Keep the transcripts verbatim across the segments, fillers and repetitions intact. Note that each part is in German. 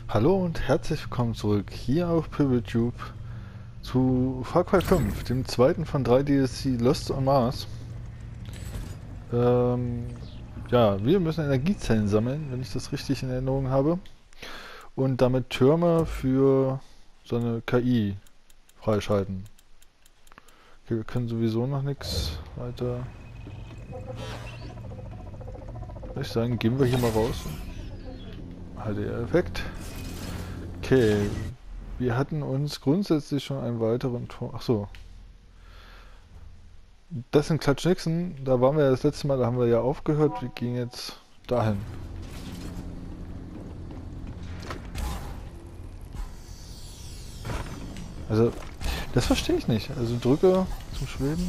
Hallo und herzlich willkommen zurück hier auf PeopleTube zu Far Cry fünf, dem zweiten von drei D L C Lost on Mars. Ähm, ja, wir müssen Energiezellen sammeln, wenn ich das richtig in Erinnerung habe, und damit Türme für so eine K I freischalten. Okay, wir können sowieso noch nichts weiter. Würde ich sagen, gehen wir hier mal raus. H D R-Effekt. Okay, wir hatten uns grundsätzlich schon einen weiteren Turm. Achso. Das sind Klatschnixen, da waren wir ja das letzte Mal, da haben wir ja aufgehört, wir gehen jetzt dahin. Also, das verstehe ich nicht. Also drücke zum Schweben.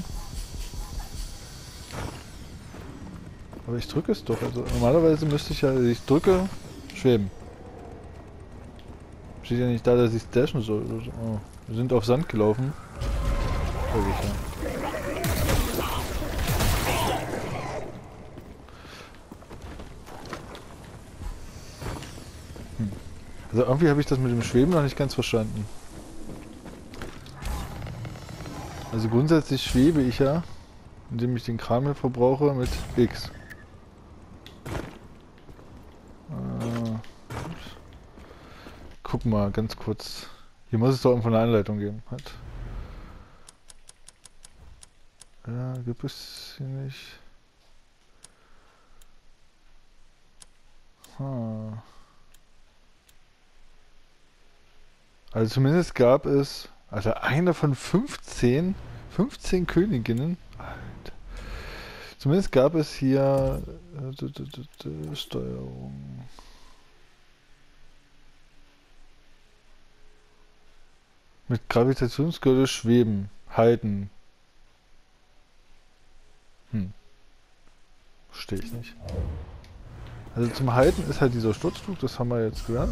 Aber ich drücke es doch. Also normalerweise müsste ich ja, ich drücke, schweben. Steht ja nicht da, dass ich dashen soll oder so. Oh, wir sind auf Sand gelaufen. Hm. Also irgendwie habe ich das mit dem Schweben noch nicht ganz verstanden. Also grundsätzlich schwebe ich ja, indem ich den Kram hier verbrauche mit X. Äh, guck mal, ganz kurz. Hier muss es doch irgendwo eine Anleitung geben. Halt. Ja, gibt es hier nicht. Hm. Also zumindest gab es, also eine von fünfzehn, fünfzehn Königinnen. Alter. Zumindest gab es hier äh, d -d -d -d Steuerung. Mit Gravitationsgürtel schweben, halten. Hm, verstehe ich nicht. Also zum Halten ist halt dieser Sturzflug, das haben wir jetzt gelernt.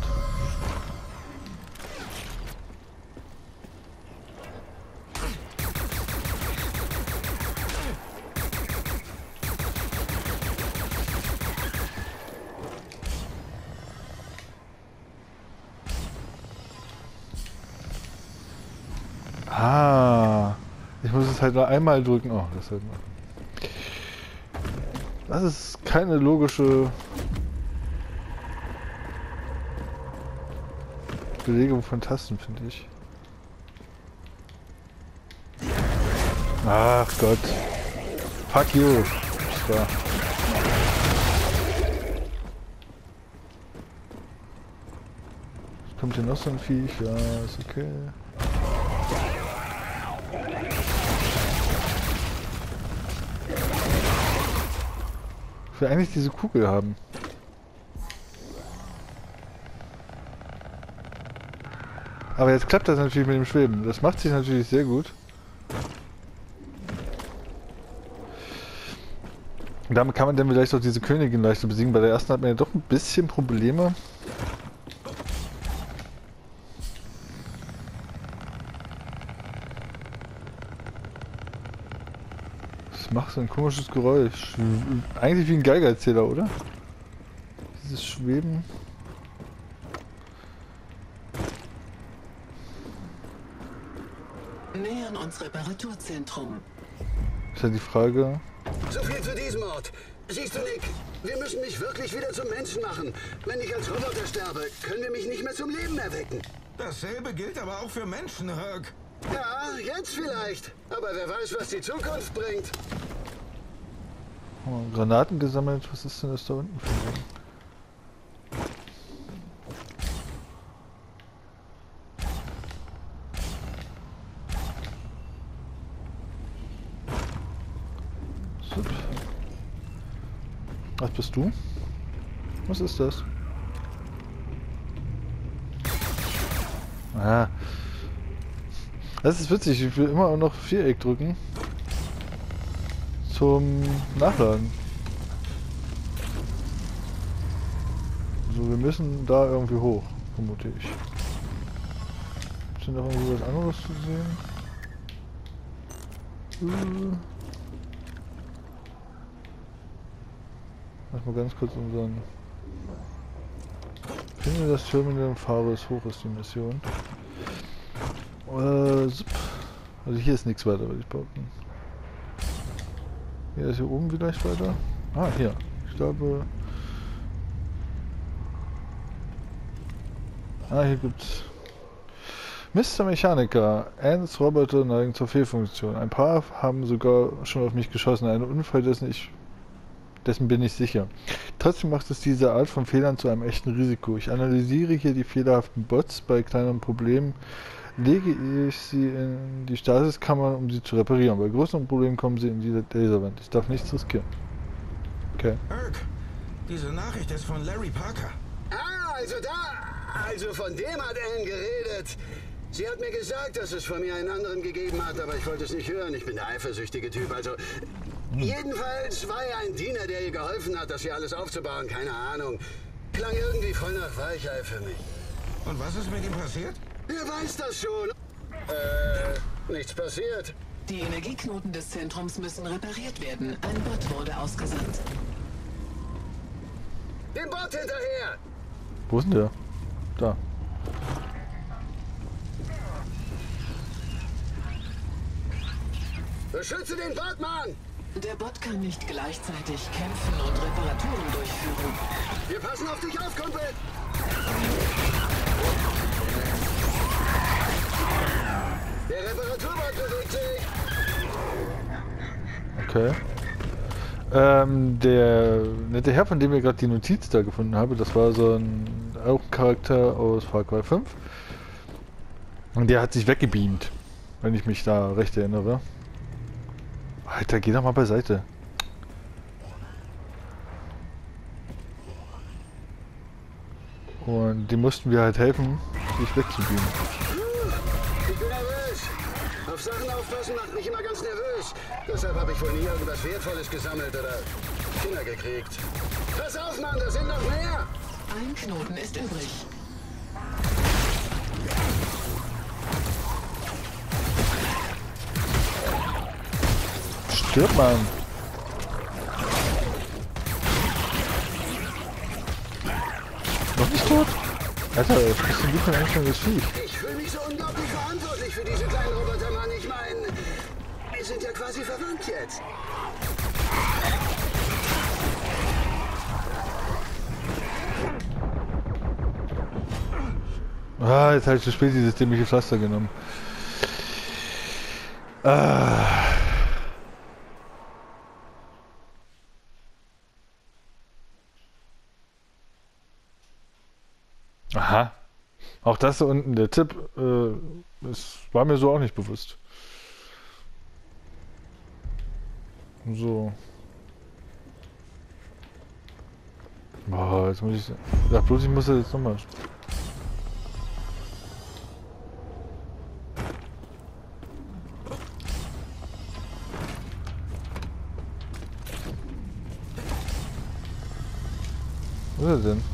Ah, ich muss es halt nur einmal drücken. Oh, das halt mal. Das ist keine logische Belegung von Tasten, finde ich. Ach Gott. Fuck you. So. Kommt hier noch so ein Viech? Ja, ist okay. Ich will eigentlich diese Kugel haben. Aber jetzt klappt das natürlich mit dem Schweben. Das macht sich natürlich sehr gut. Und damit kann man dann vielleicht auch diese Königin leichter besiegen. Bei der ersten hat man ja doch ein bisschen Probleme. Das macht so ein komisches Geräusch. Eigentlich wie ein Geigerzähler, oder? Dieses Schweben. Nähern uns Reparaturzentrum. Ist ja die Frage. So viel zu diesem Ort. Siehst du, Nick, wir müssen mich wirklich wieder zum Menschen machen. Wenn ich als Roboter sterbe, können wir mich nicht mehr zum Leben erwecken. Dasselbe gilt aber auch für Menschen, Herc. Ja, jetzt vielleicht. Aber wer weiß, was die Zukunft bringt. Oh, Granaten gesammelt. Was ist denn das da unten für ein Ding? Was bist du? Was ist das? Ah. Das ist witzig, ich will immer noch Viereck drücken. Zum Nachladen. So, wir müssen da irgendwie hoch, vermute ich. Ist noch irgendwie was anderes zu sehen? Uh. Lass mal ganz kurz unseren Finde das Terminal und fahre es hoch, ist die Mission. Äh, zup. Also hier ist nichts weiter, würde ich behaupten. Hier ist hier oben vielleicht weiter. Ah, hier. Ich glaube... Ah, hier gibt's... Mister Mechaniker. Ants Roboter neigen zur Fehlfunktion. Ein paar haben sogar schon auf mich geschossen. Ein Unfall, dessen ich... Dessen bin ich sicher. Trotzdem macht es diese Art von Fehlern zu einem echten Risiko. Ich analysiere hier die fehlerhaften Bots. Bei kleineren Problemen lege ich sie in die Stasiskammer, um sie zu reparieren. Bei größeren Problemen kommen sie in diese Laserwand. Ich darf nichts riskieren. Okay. Herc, diese Nachricht ist von Larry Parker. Ah, also da. Also von dem hat Anne geredet. Sie hat mir gesagt, dass es von mir einen anderen gegeben hat, aber ich wollte es nicht hören. Ich bin der eifersüchtige Typ. Also jedenfalls war er ein Diener, der ihr geholfen hat, das hier alles aufzubauen. Keine Ahnung. Klang irgendwie voll nach Weichei für mich. Und was ist mit ihm passiert? Wer weiß das schon? Äh, nichts passiert. Die Energieknoten des Zentrums müssen repariert werden. Ein Bot wurde ausgesandt. Den Bot hinterher! Wo ist denn der? Da. Beschütze den Bot, Mann! Der Bot kann nicht gleichzeitig kämpfen und Reparaturen durchführen. Wir passen auf dich auf, Kumpel! Der Reparaturbot bewegt sich! Okay. Ähm, der nette Herr, von dem wir gerade die Notiz da gefunden haben, das war so ein auch ein Charakter aus Far Cry fünf. Und der hat sich weggebeamt, wenn ich mich da recht erinnere. Alter, geh doch mal beiseite. Und dem mussten wir halt helfen, sich wegzubeamen. Ich bin nervös. Auf Sachen aufpassen macht mich immer ganz nervös. Deshalb habe ich wohl nie irgendwas Wertvolles gesammelt oder Kinder gekriegt. Pass auf, Mann, da sind noch mehr! Ein Knoten ist übrig. Stirb, Mann! Noch nicht tot? Alter, was bist denn du für ein anstrengendes Viech? Ich fühle mich so unglaublich verantwortlich für diese kleinen Roboter, Mann. Ich meine, wir sind ja quasi verwandt jetzt. Ah, jetzt habe ich zu spät dieses dämliche Pflaster genommen. Ah. Aha. Auch das da unten, der Tipp, äh, das war mir so auch nicht bewusst. So. Boah, jetzt muss ich... Ja, bloß ich muss das jetzt nochmal... Wo ist er denn?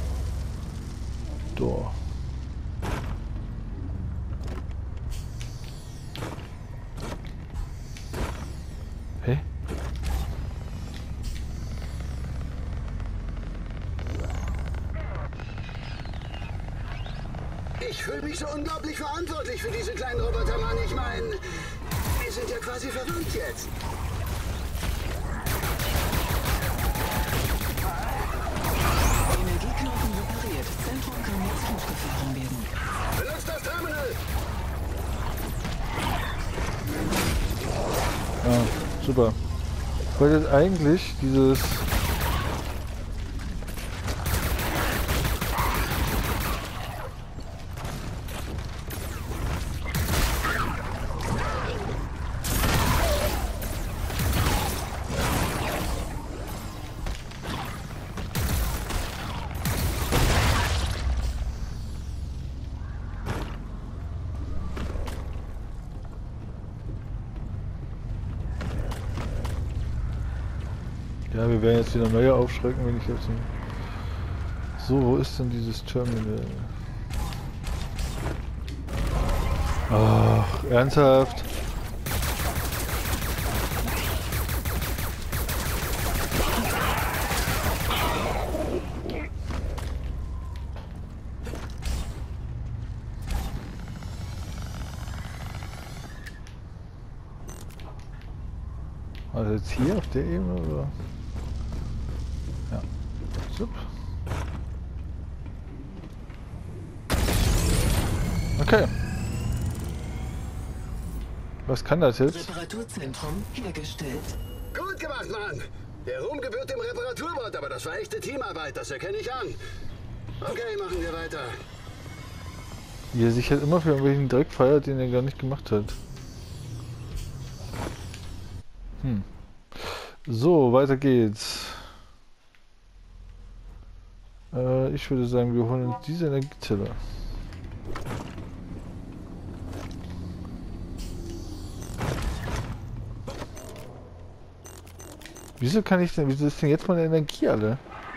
Da. Hä? Ich fühle mich so unglaublich verantwortlich für diese kleinen Roboter, Mann. Ich meine, wir sind ja quasi verwandt jetzt. Energieknoten repariert. Zentrum kann jetzt hochgefahren werden. Benutzt das Terminal! Ah, super. Ich wollte jetzt eigentlich dieses... Ja, wir werden jetzt wieder neue aufschrecken, wenn ich jetzt... So, wo ist denn dieses Terminal? Ach, ernsthaft? Also jetzt hier auf der Ebene oder? Ja. Sup. Okay. Was kann das jetzt? Reparaturzentrum hergestellt. Gut gemacht, Mann. Der Ruhm gebührt dem Reparaturbot, aber das war echte Teamarbeit, das erkenne ich an. Okay, machen wir weiter. Wie er sich halt immer für irgendwelchen Dreck feiert, den er gar nicht gemacht hat. Hm. So, weiter geht's. Äh, ich würde sagen, wir holen uns diese Energiezelle. Wieso kann ich denn, wieso ist denn jetzt meine Energie alle?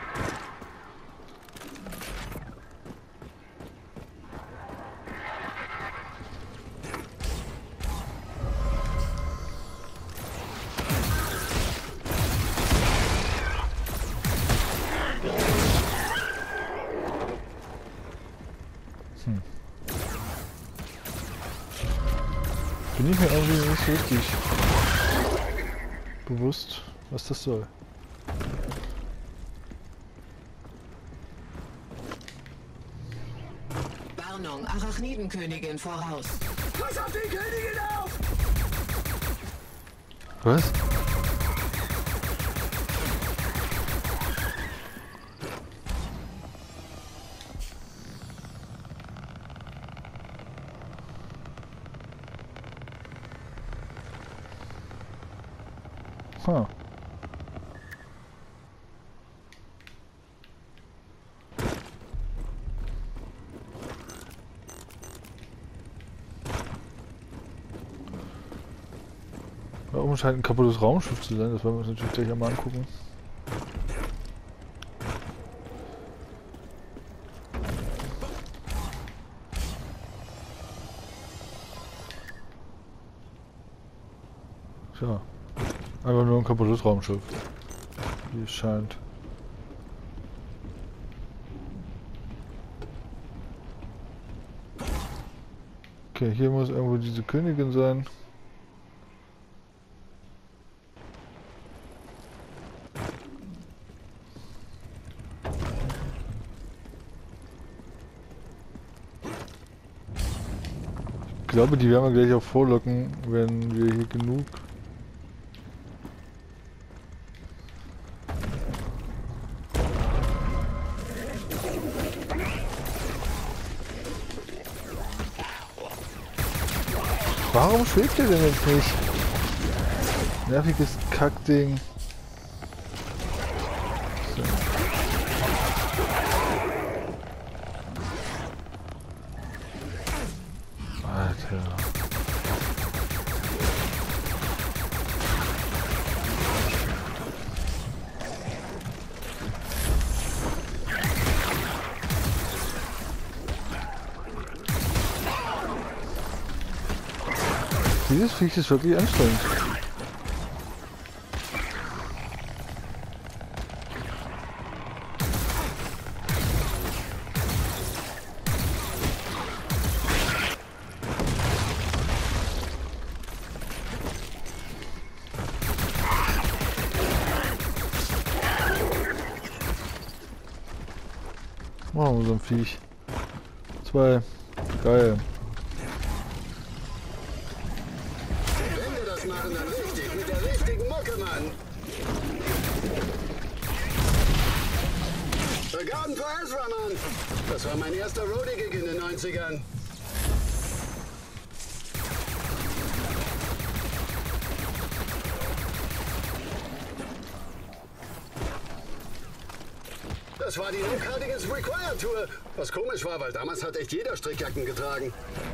Hm. Bin ich mir irgendwie nicht so richtig bewusst, was das soll. Warnung, Arachnidenkönigin voraus. Pass auf die Königin auf! Was? Huh. Da oben scheint ein kaputtes Raumschiff zu sein, das wollen wir uns natürlich gleich einmal angucken. Tja, einfach nur ein kaputtes Raumschiff, wie es scheint. Okay, hier muss irgendwo diese Königin sein. Ich glaube, die werden wir gleich auch vorlocken, wenn wir hier genug... Warum schwebt der denn jetzt nicht? Nerviges Kackding. So. Alter. Dieses Viech ist wirklich anstrengend. Machen wir so ein Viech. Zwei. Geil. Machen dann richtig, mit der richtigen Mucke, Mann. Begaben für Ezra, Mann. Das war mein erster Roadie-Gig in den neunzigern. Das war die No Cardigans Required Tour. Was komisch war, weil damals hat echt jeder Strickjacken getragen.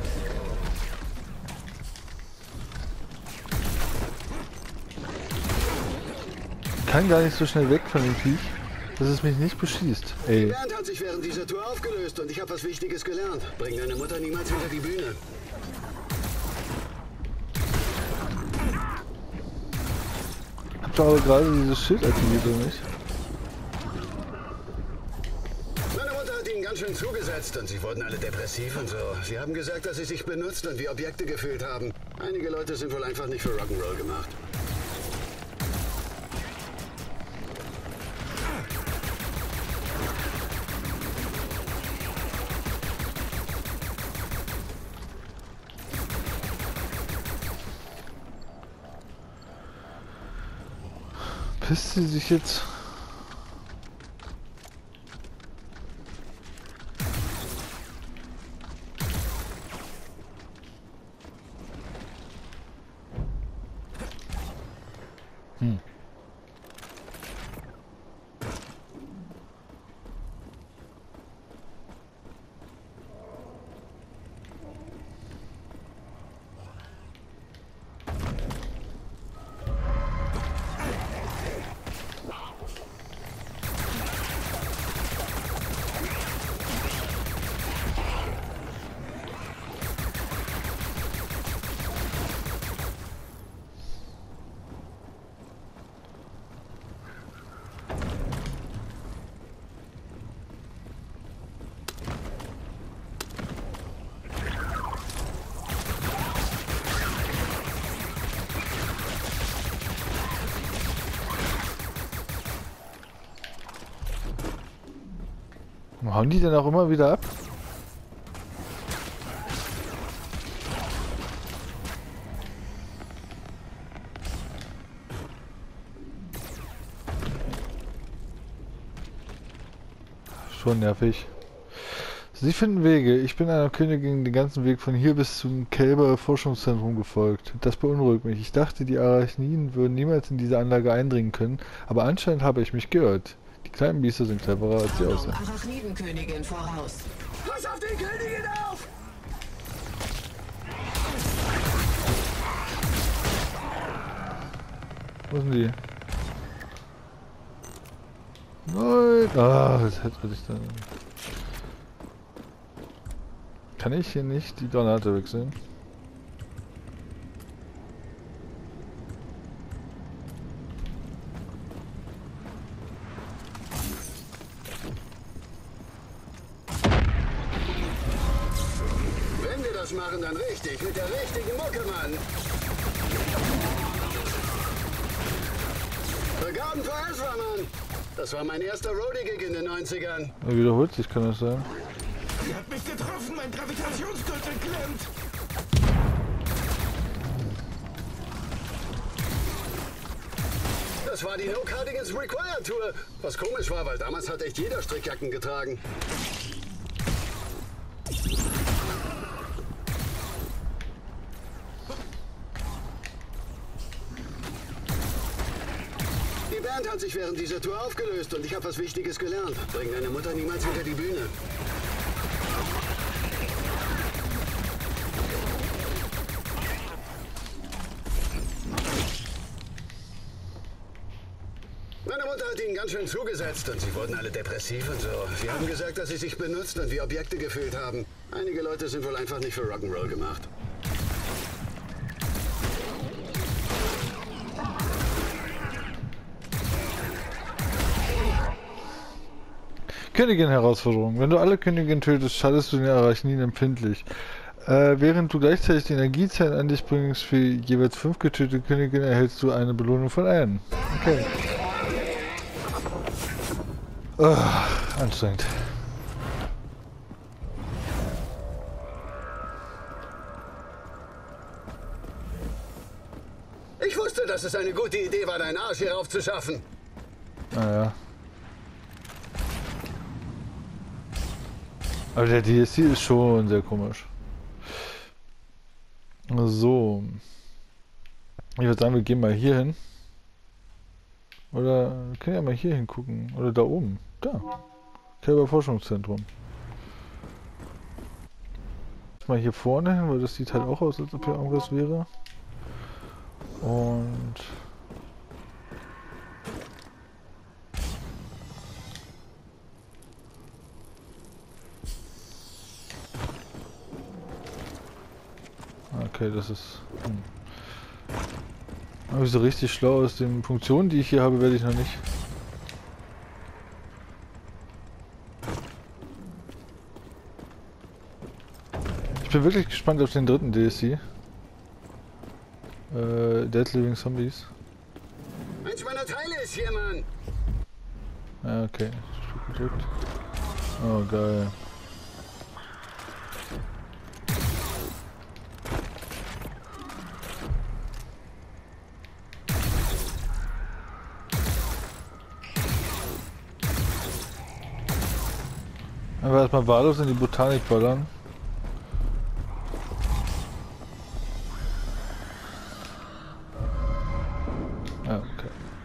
Ich kann gar nicht so schnell weg von dem Viech, dass es mich nicht beschießt. Ey. Die Band hat sich während dieser Tour aufgelöst und ich habe was Wichtiges gelernt. Bring deine Mutter niemals hinter die Bühne. Habt ihr aber gerade dieses Schild aktiviert oder nicht? Meine Mutter hat ihnen ganz schön zugesetzt und sie wurden alle depressiv und so. Sie haben gesagt, dass sie sich benutzt und wie Objekte gefühlt haben. Einige Leute sind wohl einfach nicht für Rock'n'Roll gemacht. verpisst sie sich jetzt? Hm. Hauen die denn auch immer wieder ab? Schon nervig. Sie finden Wege. Ich bin einer Königin den ganzen Weg von hier bis zum Kälber Forschungszentrum gefolgt. Das beunruhigt mich. Ich dachte, die Arachniden würden niemals in diese Anlage eindringen können, aber anscheinend habe ich mich geirrt. Die kleinen Biester sind cleverer als sie aussehen. Arachnidenkönigin voraus. Pass auf die Königin auf! Wo sind die? Nein! Ah, das hätte ich dann. Kann ich hier nicht die Granate wechseln? Wenn wir das machen, dann richtig, mit der richtigen Mucke, Mann. Begaben für Ezra, Mann. Das war mein erster Roadie-Gig in den neunzigern. Er wiederholt sich, kann das sein? Sie hat mich getroffen, mein Gravitationsgürtel klemmt. Das war die No Cardigans Required Tour. Was komisch war, weil damals hat echt jeder Strickjacken getragen. Die Band hat sich während dieser Tour aufgelöst und ich habe was Wichtiges gelernt. Bring deine Mutter niemals hinter die Bühne. Meine Mutter hat ihnen ganz schön zugesetzt und sie wurden alle depressiv und so. Sie haben gesagt, dass sie sich benutzt und wie Objekte gefühlt haben. Einige Leute sind wohl einfach nicht für Rock'n'Roll gemacht. Königin-Herausforderung. Wenn du alle Königinnen tötest, schadest du den Arachniden empfindlich. Äh, während du gleichzeitig die Energiezellen an dich bringst für jeweils fünf getötete Königinnen, erhältst du eine Belohnung von Anne. Okay. Oh, anstrengend. Ich wusste, dass es eine gute Idee war, deinen Arsch hierauf zu schaffen. Naja. Aber der D L C ist schon sehr komisch. So. Ich würde sagen, wir gehen mal hier hin. Oder wir können ja mal hier hingucken. Oder da oben. Da. Kälber Forschungszentrum. Mal hier vorne hin, weil das sieht halt auch aus, als ob hier irgendwas wäre. Und okay, das ist hm. Aber so richtig schlau aus den Funktionen, die ich hier habe, werde ich noch nicht. Ich bin wirklich gespannt auf den dritten D L C. Äh, Dead Living Zombies. Eins meiner Teile ist hier, Mann. Ja, okay. Gedrückt. Oh, geil. Aber erstmal wahllos in die Botanik ballern. Ja, okay.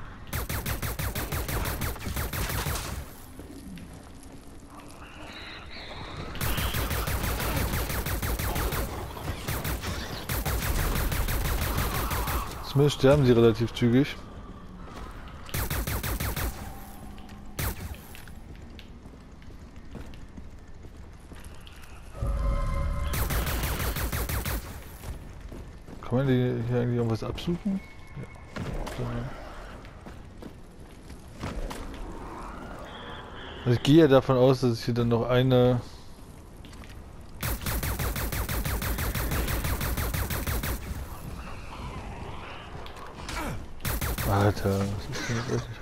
Zumindest sterben sie relativ zügig. Kann man die hier eigentlich irgendwas absuchen? Ja. Also ich gehe ja davon aus, dass es hier dann noch eine... Alter, das ist denn jetzt echt nicht richtig.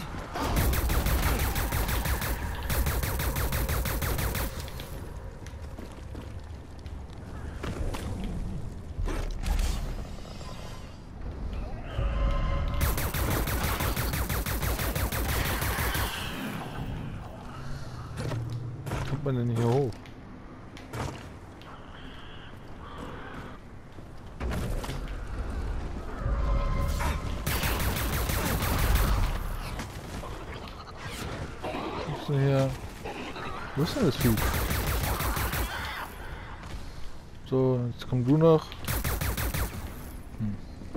Wie kommt man denn hier hoch? Hier. Wo ist denn das Vieh? So, jetzt komm du noch. Hm.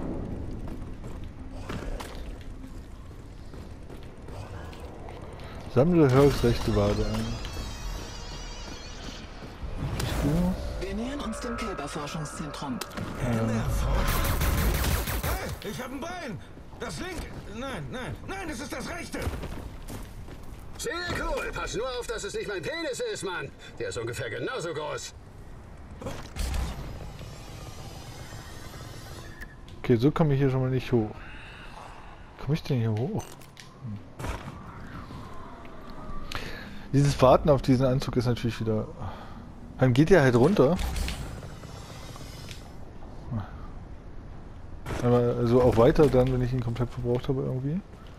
Sammle Höchstrechte Wade ein. Bist du? Wir nähern uns dem Kälberforschungszentrum. Hey, ich hab ein Bein! Das linke! Nein, nein, nein, es ist das rechte! Sehr cool. Pass nur auf, dass es nicht mein Penis ist, Mann. Der ist ungefähr genauso groß. Okay, so komme ich hier schon mal nicht hoch. Komme ich denn hier hoch? Hm. Dieses Warten auf diesen Anzug ist natürlich wieder... Dann geht der halt runter. Aber also auch weiter dann, wenn ich ihn komplett verbraucht habe irgendwie.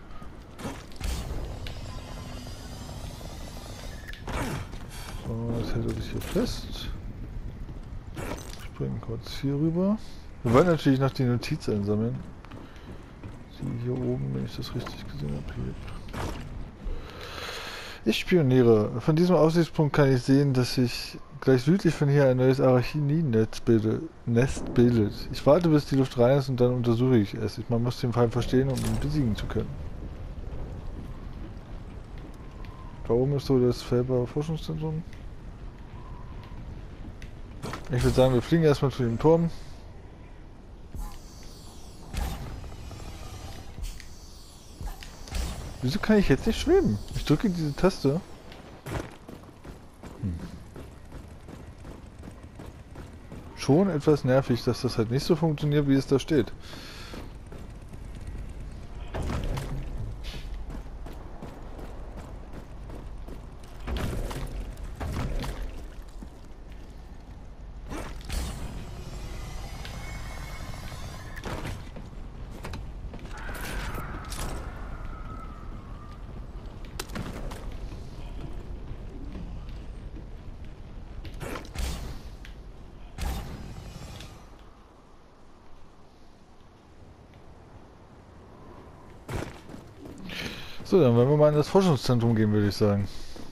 So, jetzt hält er sich hier fest. Springen kurz hier rüber. Wir wollen natürlich noch die Notiz einsammeln. Die hier oben, wenn ich das richtig gesehen habe, hier. Ich spioniere. Von diesem Aussichtspunkt kann ich sehen, dass sich gleich südlich von hier ein neues Arachidien-Nest bildet. Nest bildet. Ich warte, bis die Luft rein ist und dann untersuche ich es. Man muss den Fall verstehen, um ihn besiegen zu können. Da oben ist so das Felber Forschungszentrum. Ich würde sagen, wir fliegen erstmal zu dem Turm. Wieso kann ich jetzt nicht schweben? Ich drücke diese Taste. Hm. Schon etwas nervig, dass das halt nicht so funktioniert, wie es da steht. So, dann wollen wir mal in das Forschungszentrum gehen, würde ich sagen.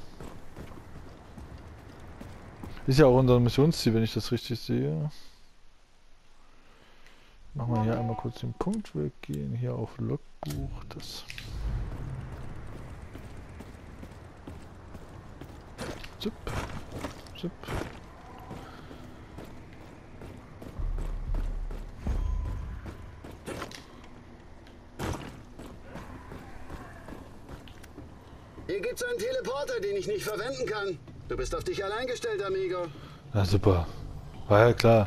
Ist ja auch unser Missionsziel, wenn ich das richtig sehe. Machen wir hier einmal kurz den Punkt. Wir gehen hier auf Logbuch. Das. Zip. Zip. Hier gibt's einen Teleporter, den ich nicht verwenden kann. Du bist auf dich allein gestellt, Amigo. Na super. War ja klar.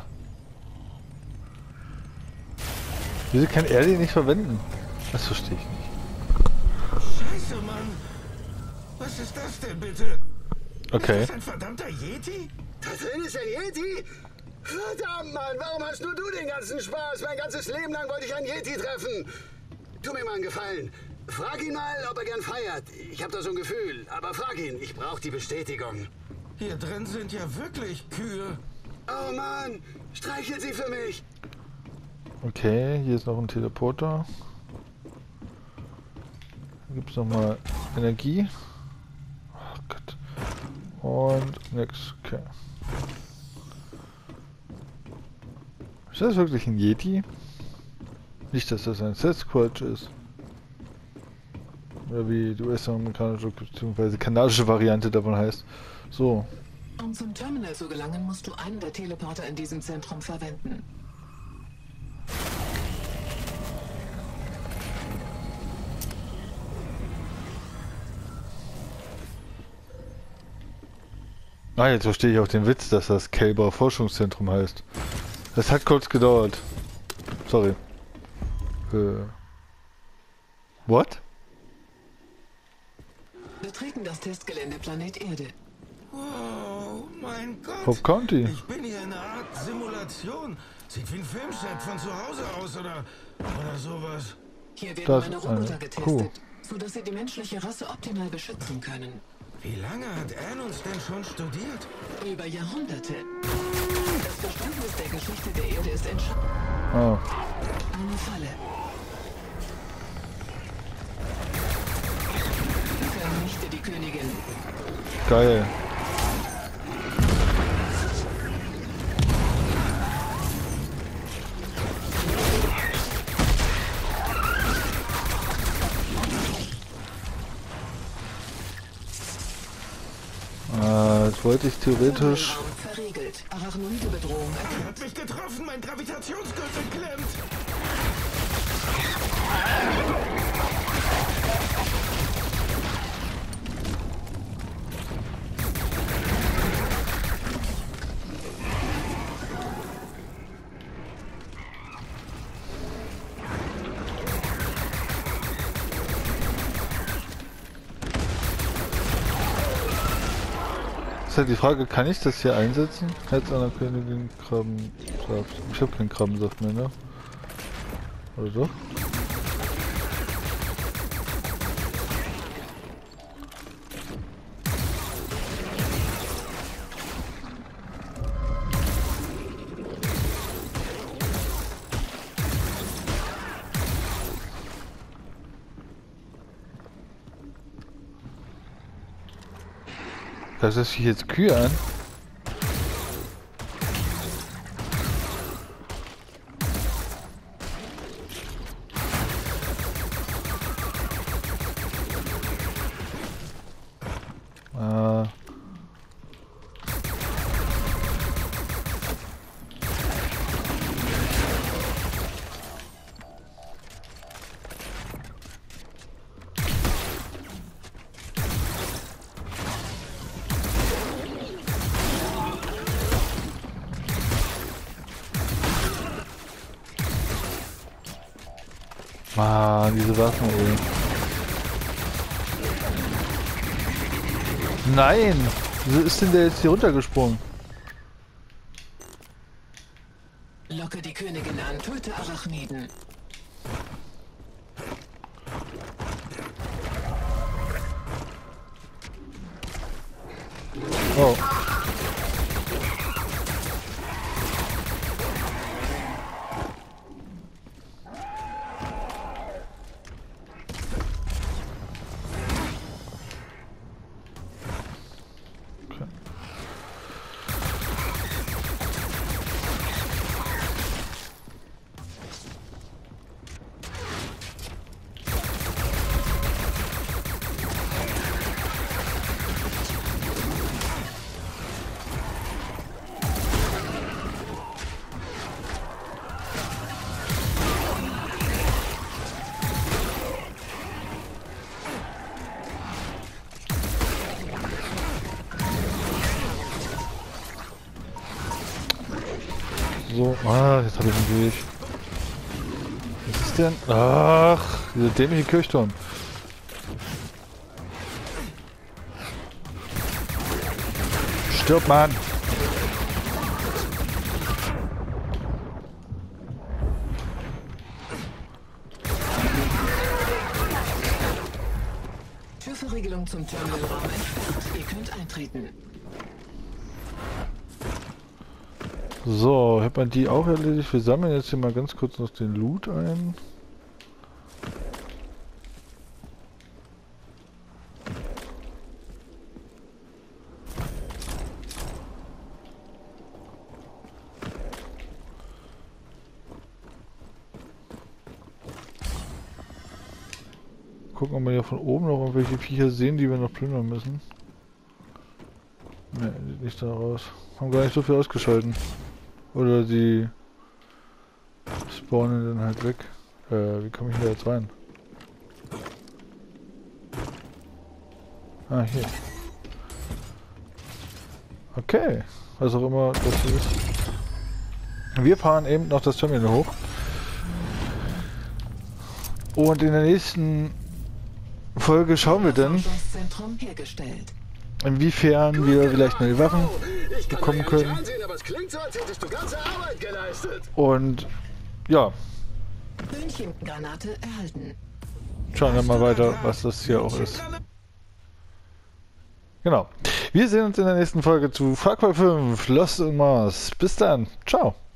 Wieso kann er den nicht verwenden? Das verstehe ich nicht. Scheiße, Mann! Was ist das denn bitte? Okay. Ist das ein verdammter Yeti? Da drin ist ein Yeti? Verdammt, Mann, warum hast nur du den ganzen Spaß? Mein ganzes Leben lang wollte ich einen Yeti treffen. Tu mir mal einen Gefallen. Frag ihn mal, ob er gern feiert. Ich habe da so ein Gefühl. Aber frag ihn, ich brauche die Bestätigung. Hier drin sind ja wirklich Kühe. Oh Mann, streichelt sie für mich. Okay, hier ist noch ein Teleporter. Gibt es nochmal Energie. Oh Gott. Und nix. Okay. Ist das wirklich ein Yeti? Nicht, dass das ein Sasquatch ist. Oder wie die U S-amerikanische bzw. kanadische Variante davon heißt. So. Um zum Terminal zu gelangen, musst du einen der Teleporter in diesem Zentrum verwenden. Ah, jetzt verstehe ich auch den Witz, dass das Kälber Forschungszentrum heißt. Das hat kurz gedauert. Sorry. Äh. What? Betreten das Testgelände Planet Erde. Wow, mein Gott. Hope County. Ich bin hier in einer Art Simulation. Sieht wie ein Filmset von zu Hause aus oder, oder sowas. Hier werden Das meine ist Roboter eine getestet, Kuh. sodass sie die menschliche Rasse optimal beschützen können. Wie lange hat Anne uns denn schon studiert? Über Jahrhunderte. Das Verständnis der Geschichte der Erde ist entscheidend. Ah. Eine Falle. Vernichte die Königin. Geil. Äh, jetzt wollte ich theoretisch... Raum verriegelt. Arachnoide Bedrohung Er erkannt. hat mich getroffen, mein Gravitationsgürtel klemmt. Ist halt die Frage, kann ich das hier einsetzen? Herz einer Königin, Krabbensaft. Ich habe keinen Krabbensaft mehr, ne? Oder doch? Greift das hier jetzt Kühe an? Äh. Mann, diese Waffen, ey. Nein! Wieso ist denn der jetzt hier runtergesprungen? Locke die Königin an, töte Arachniden. Oh. So, ah, jetzt habe ich ihn durch. Was ist denn? Ach, dieser dämliche Kirchturm. Stirb, Mann! Türverriegelung zum Terminalraum entfernt. Ihr könnt eintreten. So, hat man die auch erledigt? Wir sammeln jetzt hier mal ganz kurz noch den Loot ein. Gucken, ob wir hier von oben noch irgendwelche Viecher sehen, die wir noch plündern müssen. Ne, sieht nicht da raus. Haben gar nicht so viel ausgeschalten. Oder die spawnen dann halt weg. Äh, wie komme ich da jetzt rein? Ah, hier. Okay. Was auch immer das ist. Wir fahren eben noch das Terminal hoch. Und in der nächsten Folge schauen wir dann, inwiefern wir vielleicht neue Waffen bekommen können. Und ja, schauen wir mal weiter, was das hier auch ist. Genau. Wir sehen uns in der nächsten Folge zu Far Cry fünf Lost in Mars. Bis dann. Ciao.